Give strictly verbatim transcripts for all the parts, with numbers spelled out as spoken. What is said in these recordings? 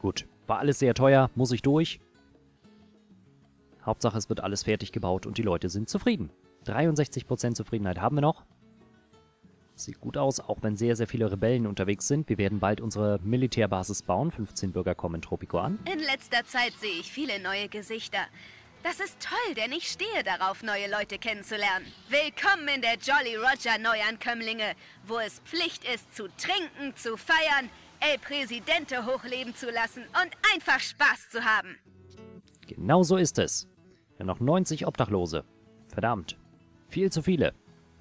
Gut, war alles sehr teuer, muss ich durch. Hauptsache, es wird alles fertig gebaut und die Leute sind zufrieden. dreiundsechzig Prozent Zufriedenheit haben wir noch. Sieht gut aus, auch wenn sehr, sehr viele Rebellen unterwegs sind. Wir werden bald unsere Militärbasis bauen. fünfzehn Bürger kommen in Tropico an. In letzter Zeit sehe ich viele neue Gesichter. Das ist toll, denn ich stehe darauf, neue Leute kennenzulernen. Willkommen in der Jolly Roger Neuankömmlinge, wo es Pflicht ist, zu trinken, zu feiern, El Presidente hochleben zu lassen und einfach Spaß zu haben. Genau so ist es. Wir haben noch neunzig Obdachlose. Verdammt. Viel zu viele.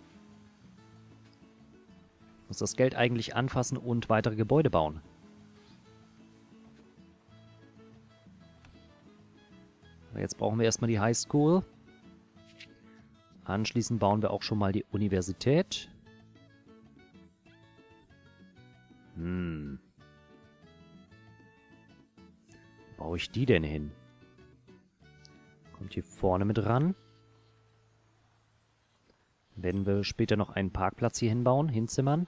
Ich muss das Geld eigentlich anfassen und weitere Gebäude bauen. Aber jetzt brauchen wir erstmal die Highschool. Anschließend bauen wir auch schon mal die Universität. Hm. Wo baue ich die denn hin? Kommt hier vorne mit ran. Werden wir später noch einen Parkplatz hier hinbauen, hinzimmern.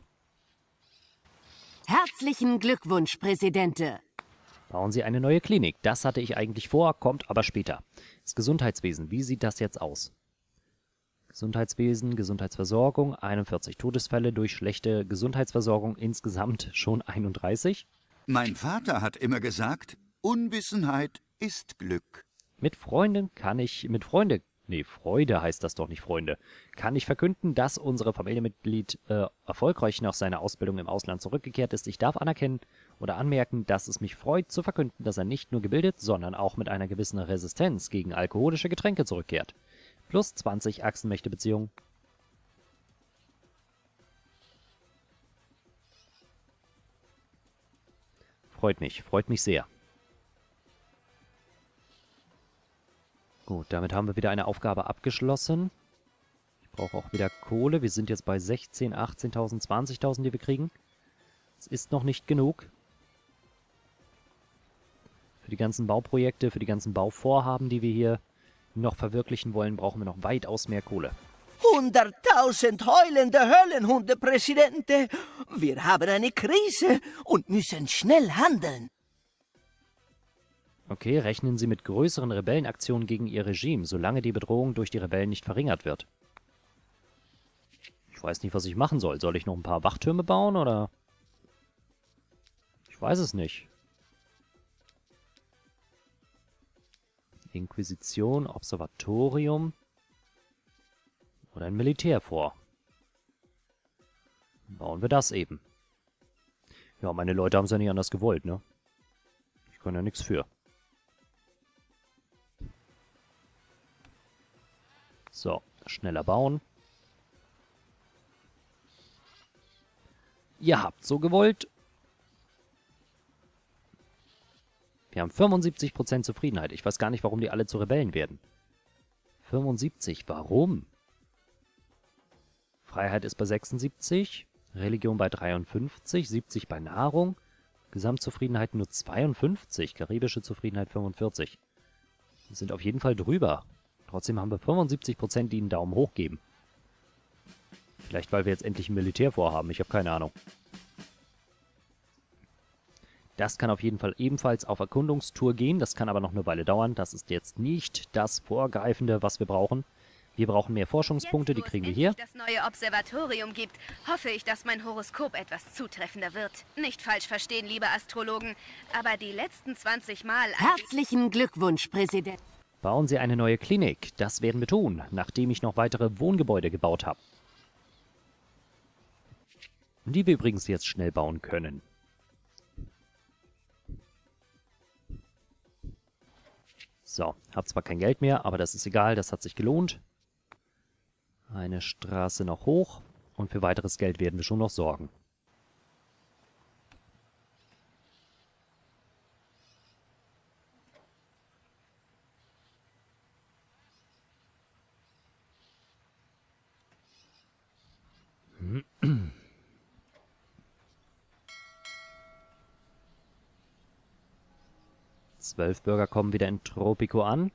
Herzlichen Glückwunsch, Präsidente. Bauen Sie eine neue Klinik. Das hatte ich eigentlich vor, kommt aber später. Das Gesundheitswesen, wie sieht das jetzt aus? Gesundheitswesen, Gesundheitsversorgung, einundvierzig Todesfälle durch schlechte Gesundheitsversorgung, insgesamt schon einunddreißig. Mein Vater hat immer gesagt, Unwissenheit ist Glück. Mit Freunden kann ich, mit Freunde, nee, Freude heißt das doch nicht, Freunde, kann ich verkünden, dass unsere Familienmitglied äh, erfolgreich nach seiner Ausbildung im Ausland zurückgekehrt ist. Ich darf anerkennen oder anmerken, dass es mich freut zu verkünden, dass er nicht nur gebildet, sondern auch mit einer gewissen Resistenz gegen alkoholische Getränke zurückkehrt. Plus zwanzig Achsenmächte-Beziehungen. Freut mich, freut mich sehr. Gut, damit haben wir wieder eine Aufgabe abgeschlossen. Ich brauche auch wieder Kohle. Wir sind jetzt bei sechzehntausend, achtzehntausend, zwanzigtausend, die wir kriegen. Es ist noch nicht genug. Für die ganzen Bauprojekte, für die ganzen Bauvorhaben, die wir hier noch verwirklichen wollen, brauchen wir noch weitaus mehr Kohle. Hunderttausend heulende Höllenhunde, Präsidente. Wir haben eine Krise und müssen schnell handeln. Okay, rechnen Sie mit größeren Rebellenaktionen gegen Ihr Regime, solange die Bedrohung durch die Rebellen nicht verringert wird. Ich weiß nicht, was ich machen soll. Soll ich noch ein paar Wachtürme bauen, oder? Ich weiß es nicht. Inquisition, Observatorium oder ein Militärfort. Bauen wir das eben. Ja, meine Leute haben es ja nicht anders gewollt, ne? Ich kann ja nichts für. So, schneller bauen. Ihr habt so gewollt. Wir haben fünfundsiebzig Prozent Zufriedenheit. Ich weiß gar nicht, warum die alle zu Rebellen werden. fünfundsiebzig, warum? Freiheit ist bei sechsundsiebzig, Religion bei dreiundfünfzig, siebzig bei Nahrung, Gesamtzufriedenheit nur zweiundfünfzig, karibische Zufriedenheit fünfundvierzig. Wir sind auf jeden Fall drüber. Trotzdem haben wir fünfundsiebzig Prozent, die einen Daumen hoch geben. Vielleicht, weil wir jetzt endlich ein Militär vorhaben. Ich habe keine Ahnung. Das kann auf jeden Fall ebenfalls auf Erkundungstour gehen. Das kann aber noch eine Weile dauern. Das ist jetzt nicht das Vorgreifende, was wir brauchen. Wir brauchen mehr Forschungspunkte, die kriegen wir hier. Jetzt, wo es endlich das neue Observatorium gibt, hoffe ich, dass mein Horoskop etwas zutreffender wird. Nicht falsch verstehen, liebe Astrologen, aber die letzten zwanzig Mal... Herzlichen Glückwunsch, Präsident. Bauen Sie eine neue Klinik. Das werden wir tun, nachdem ich noch weitere Wohngebäude gebaut habe. Die wir übrigens jetzt schnell bauen können. So, hab zwar kein Geld mehr, aber das ist egal, das hat sich gelohnt. Eine Straße noch hoch und für weiteres Geld werden wir schon noch sorgen. Zwölf Bürger kommen wieder in Tropico an.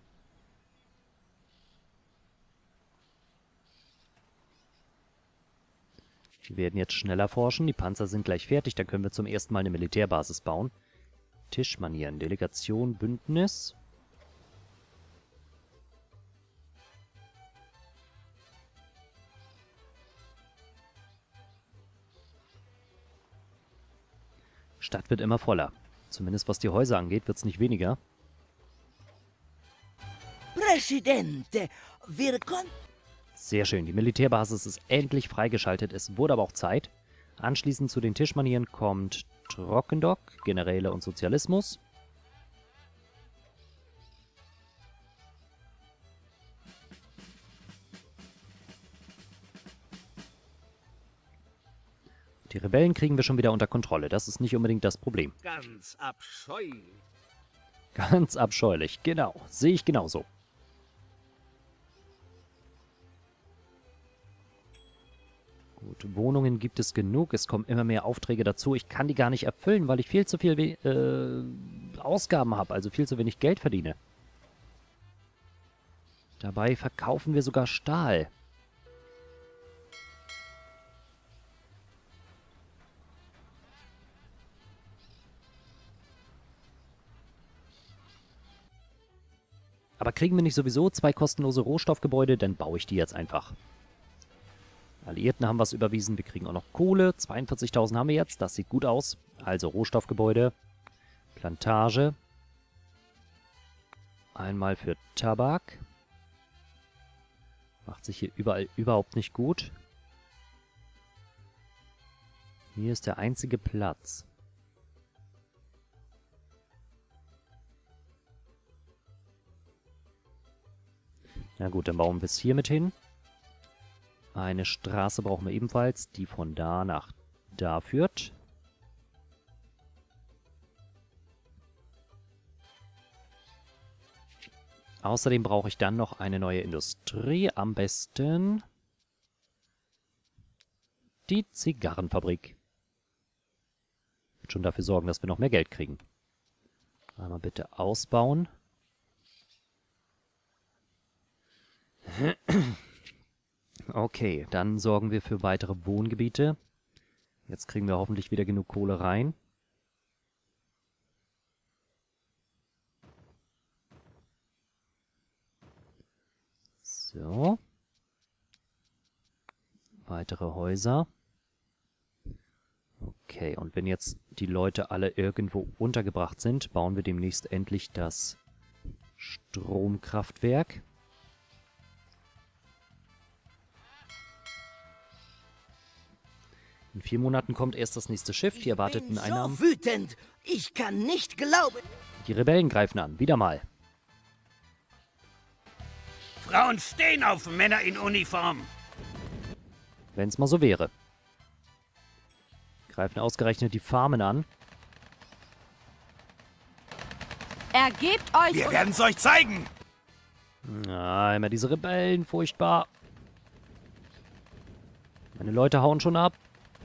Wir werden jetzt schneller forschen. Die Panzer sind gleich fertig. Dann können wir zum ersten Mal eine Militärbasis bauen. Tischmanieren. Delegation, Bündnis. Stadt wird immer voller. Zumindest was die Häuser angeht, wird es nicht weniger. Presidente, wir konnten... Sehr schön, die Militärbasis ist endlich freigeschaltet, es wurde aber auch Zeit. Anschließend zu den Tischmanieren kommt Trockendock, Generäle und Sozialismus. Die Rebellen kriegen wir schon wieder unter Kontrolle, das ist nicht unbedingt das Problem. Ganz abscheulich. Ganz abscheulich, genau, sehe ich genauso. Gut, Wohnungen gibt es genug, es kommen immer mehr Aufträge dazu. Ich kann die gar nicht erfüllen, weil ich viel zu viel äh, Ausgaben habe, also viel zu wenig Geld verdiene. Dabei verkaufen wir sogar Stahl. Aber kriegen wir nicht sowieso zwei kostenlose Rohstoffgebäude, dann baue ich die jetzt einfach. Alliierten haben was überwiesen, wir kriegen auch noch Kohle. zweiundvierzigtausend haben wir jetzt, das sieht gut aus. Also Rohstoffgebäude, Plantage. Einmal für Tabak. Macht sich hier überall überhaupt nicht gut. Hier ist der einzige Platz. Na gut, dann bauen wir es hier mit hin. Eine Straße brauchen wir ebenfalls, die von da nach da führt. Außerdem brauche ich dann noch eine neue Industrie. Am besten die Zigarrenfabrik. Wird schon dafür sorgen, dass wir noch mehr Geld kriegen. Einmal bitte ausbauen. Okay, dann sorgen wir für weitere Wohngebiete. Jetzt kriegen wir hoffentlich wieder genug Kohle rein. So. Weitere Häuser. Okay, und wenn jetzt die Leute alle irgendwo untergebracht sind, bauen wir demnächst endlich das Stromkraftwerk. In vier Monaten kommt erst das nächste Schiff. Die erwarteten Einnahmen. So wütend. Ich kann nicht glauben. Die Rebellen greifen an. Wieder mal. Frauen stehen auf Männer in Uniform. Wenn es mal so wäre. Greifen ausgerechnet die Farmen an. Ergebt euch! Wir werden es euch zeigen. Ah, immer diese Rebellen. Furchtbar. Meine Leute hauen schon ab.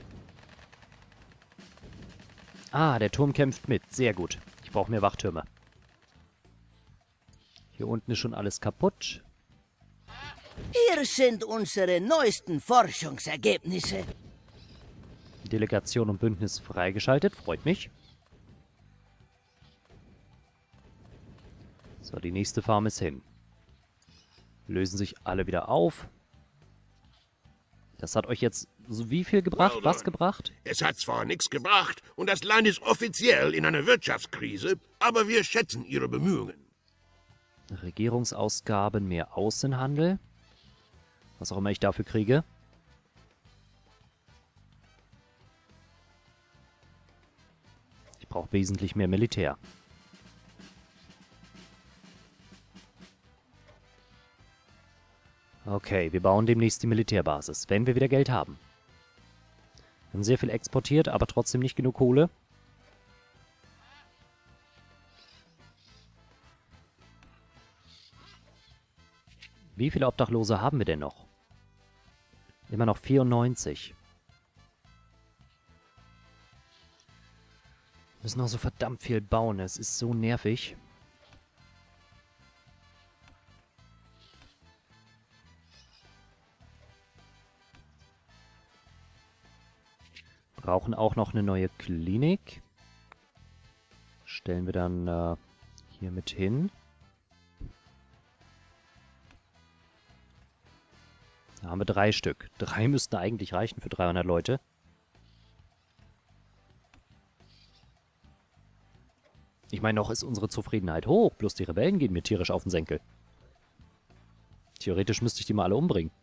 Ah, der Turm kämpft mit. Sehr gut. Ich brauche mehr Wachtürme. Hier unten ist schon alles kaputt. Hier sind unsere neuesten Forschungsergebnisse. Delegation und Bündnis freigeschaltet. Freut mich. So, die nächste Farm ist hin. Lösen sich alle wieder auf. Das hat euch jetzt so wie viel gebracht? Well Was done. gebracht? Es hat zwar nichts gebracht und das Land ist offiziell in einer Wirtschaftskrise, aber wir schätzen Ihre Bemühungen. Regierungsausgaben, mehr Außenhandel. Was auch immer ich dafür kriege. Ich brauche wesentlich mehr Militär. Okay, wir bauen demnächst die Militärbasis, wenn wir wieder Geld haben. Wir haben sehr viel exportiert, aber trotzdem nicht genug Kohle. Wie viele Obdachlose haben wir denn noch? Immer noch vierundneunzig. Wir müssen noch so verdammt viel bauen, es ist so nervig. Brauchen auch noch eine neue Klinik. Stellen wir dann äh, hier mit hin. Da haben wir drei Stück. Drei müssten eigentlich reichen für dreihundert Leute. Ich meine, noch ist unsere Zufriedenheit hoch, bloß die Rebellen gehen mir tierisch auf den Senkel. Theoretisch müsste ich die mal alle umbringen.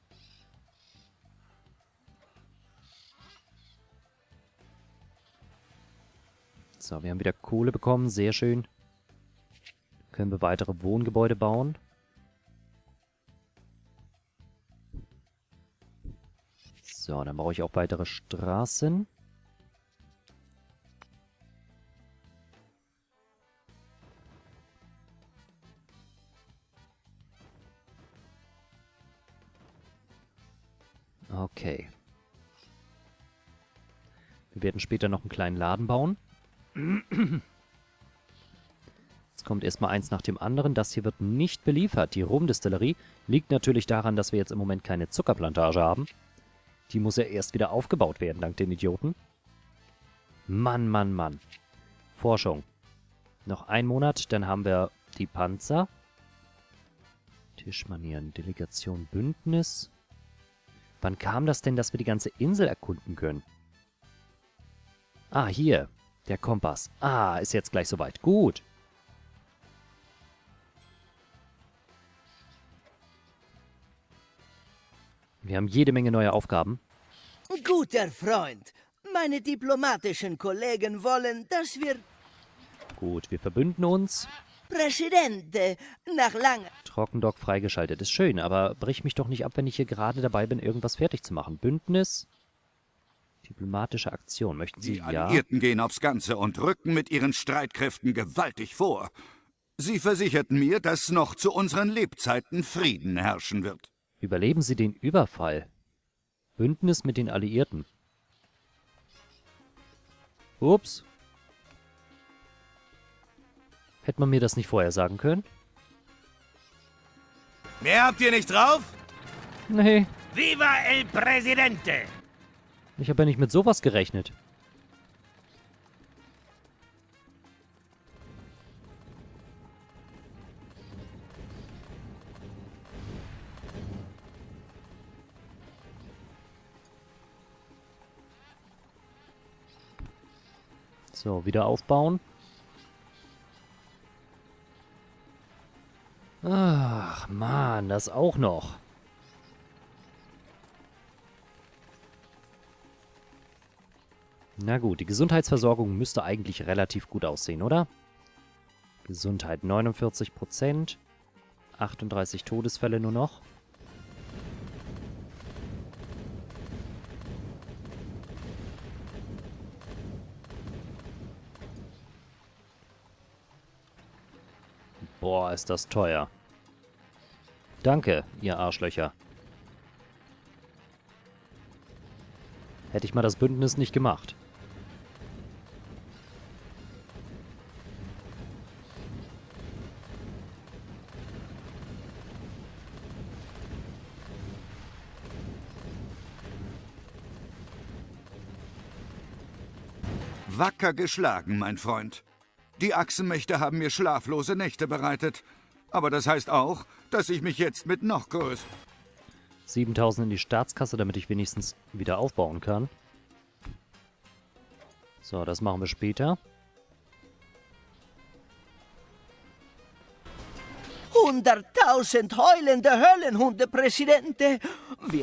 So, wir haben wieder Kohle bekommen, sehr schön. Können wir weitere Wohngebäude bauen. So, dann brauche ich auch weitere Straßen. Okay. Wir werden später noch einen kleinen Laden bauen. Jetzt kommt erstmal eins nach dem anderen. Das hier wird nicht beliefert. Die Rumdistillerie liegt natürlich daran, dass wir jetzt im Moment keine Zuckerplantage haben. Die muss ja erst wieder aufgebaut werden, dank den Idioten. Mann, Mann, Mann. Forschung. Noch ein Monat, dann haben wir die Panzer. Tischmanieren, Delegation, Bündnis. Wann kam das denn, dass wir die ganze Insel erkunden können? Ah, hier. Der Kompass. Ah, ist jetzt gleich soweit. Gut. Wir haben jede Menge neue Aufgaben. Guter Freund, meine diplomatischen Kollegen wollen, dass wir... Gut, wir verbünden uns. Präsidente, nach langer... Trockendock freigeschaltet. Ist schön, aber brich mich doch nicht ab, wenn ich hier gerade dabei bin, irgendwas fertig zu machen. Bündnis. Diplomatische Aktion. Möchten Sie, Die ja? Alliierten gehen aufs Ganze und rücken mit ihren Streitkräften gewaltig vor. Sie versicherten mir, dass noch zu unseren Lebzeiten Frieden herrschen wird. Überleben Sie den Überfall. Bündnis mit den Alliierten. Ups. Hätte man mir das nicht vorher sagen können? Mehr habt ihr nicht drauf? Nee, Viva el Presidente! ich habe ja nicht mit sowas gerechnet. So, wieder aufbauen. Ach, Mann, das auch noch. Na gut, die Gesundheitsversorgung müsste eigentlich relativ gut aussehen, oder? Gesundheit neunundvierzig Prozent. achtunddreißig Todesfälle nur noch. Boah, ist das teuer. Danke, ihr Arschlöcher. Hätte ich mal das Bündnis nicht gemacht. Wacker geschlagen, mein Freund. Die Achsenmächte haben mir schlaflose Nächte bereitet. Aber das heißt auch, dass ich mich jetzt mit noch größer... siebentausend in die Staatskasse, damit ich wenigstens wieder aufbauen kann. So, das machen wir später. Hunderttausend heulende Höllenhunde, Präsidente. Wir...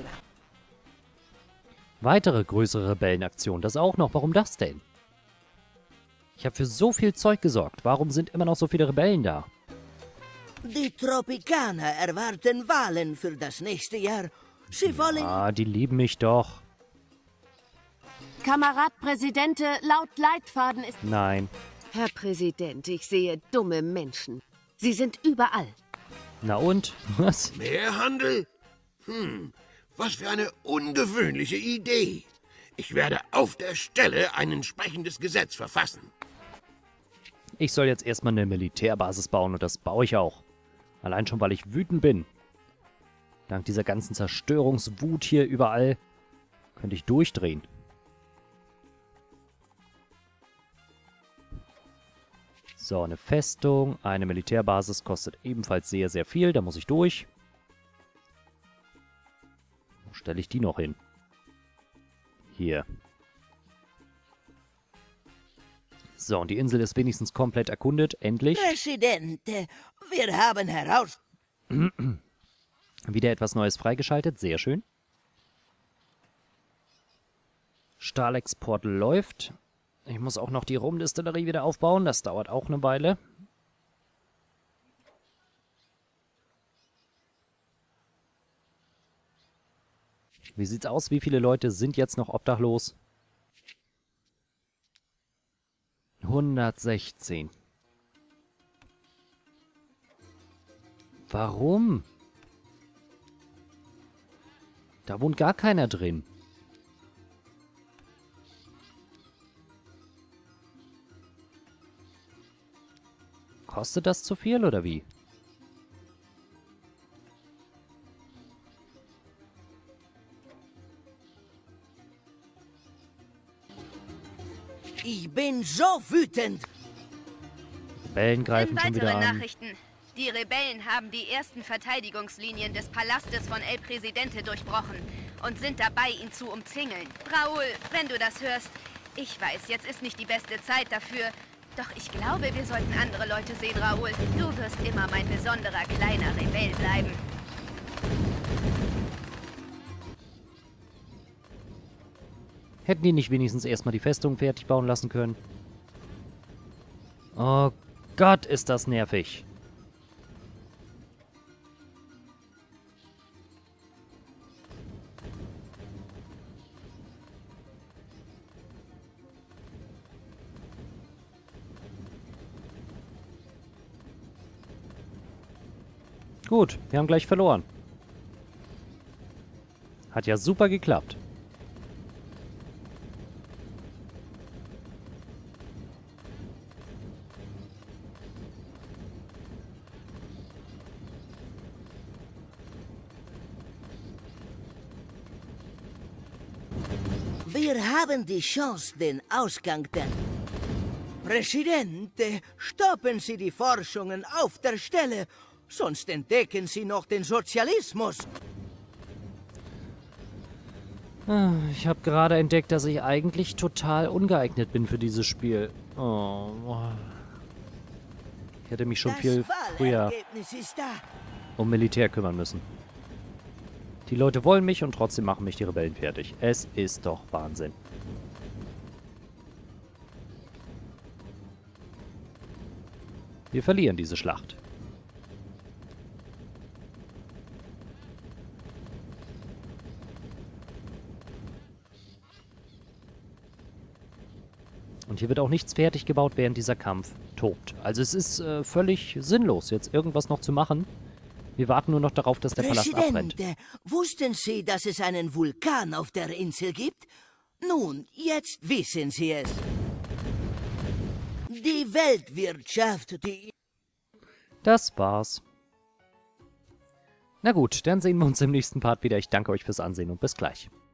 Weitere größere Rebellenaktion, das auch noch. Warum das denn? Ich habe für so viel Zeug gesorgt. Warum sind immer noch so viele Rebellen da? Die Tropikaner erwarten Wahlen für das nächste Jahr. Sie wollen... Ah, die lieben mich doch. Kamerad Präsidente, laut Leitfaden ist... Nein. Herr Präsident, ich sehe dumme Menschen. Sie sind überall. Na und? Was? Mehr Handel? Hm, was für eine ungewöhnliche Idee. Ich werde auf der Stelle ein entsprechendes Gesetz verfassen. Ich soll jetzt erstmal eine Militärbasis bauen und das baue ich auch. Allein schon, weil ich wütend bin. Dank dieser ganzen Zerstörungswut hier überall könnte ich durchdrehen. So, eine Festung, eine Militärbasis kostet ebenfalls sehr, sehr viel. Da muss ich durch. Wo stelle ich die noch hin? Hier. So, und die Insel ist wenigstens komplett erkundet. Endlich. Präsidente, wir haben heraus... Wieder etwas Neues freigeschaltet. Sehr schön. Stahlexport läuft. Ich muss auch noch die Rumdistillerie wieder aufbauen. Das dauert auch eine Weile. Wie sieht's aus? Wie viele Leute sind jetzt noch obdachlos? hundertsechzehn. Warum? Da wohnt gar keiner drin. Kostet das zu viel oder wie? Ich bin so wütend. Rebellen greifen schon wieder Weitere an. Nachrichten. Die Rebellen haben die ersten Verteidigungslinien des Palastes von El Presidente durchbrochen und sind dabei, ihn zu umzingeln. Raoul, wenn du das hörst, ich weiß, jetzt ist nicht die beste Zeit dafür, doch ich glaube, wir sollten andere Leute sehen, Raoul. Du wirst immer mein besonderer kleiner Rebell bleiben. Hätten die nicht wenigstens erstmal die Festung fertig bauen lassen können? Oh Gott, ist das nervig. Gut, wir haben gleich verloren. Hat ja super geklappt. Wir haben die Chance, den Ausgang der... Präsidente, stoppen Sie die Forschungen auf der Stelle, sonst entdecken Sie noch den Sozialismus. Ich habe gerade entdeckt, dass ich eigentlich total ungeeignet bin für dieses Spiel. Oh. Ich hätte mich schon Das viel früher Wahlergebnis ist da. um Militär kümmern müssen. Die Leute wollen mich und trotzdem machen mich die Rebellen fertig. Es ist doch Wahnsinn. Wir verlieren diese Schlacht. Und hier wird auch nichts fertig gebaut, während dieser Kampf tobt. Also es ist äh, völlig sinnlos, jetzt irgendwas noch zu machen. Wir warten nur noch darauf, dass der Palast abbrennt. Präsidente, wussten Sie, dass es einen Vulkan auf der Insel gibt? Nun, jetzt wissen Sie es. Die Weltwirtschaft, die... Das war's. Na gut, dann sehen wir uns im nächsten Part wieder. Ich danke euch fürs Ansehen und bis gleich.